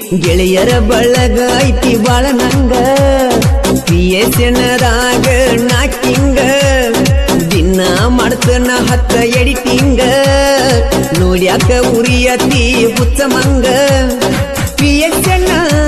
ಗೆಳೆಯರ ಬಳಗ ಐತಿ ಬಾಳ ನಂಗ PSNದಾಗ ನಾಕಿಂಗ ದಿನ ಮಾಡ್ತನ 10 ಎಡಿಟಿಂಗ ನೋಡ್ಯಾಕ ಉರಿಯತಿ ಹುಚ್ಚ ಮಂಗ PSN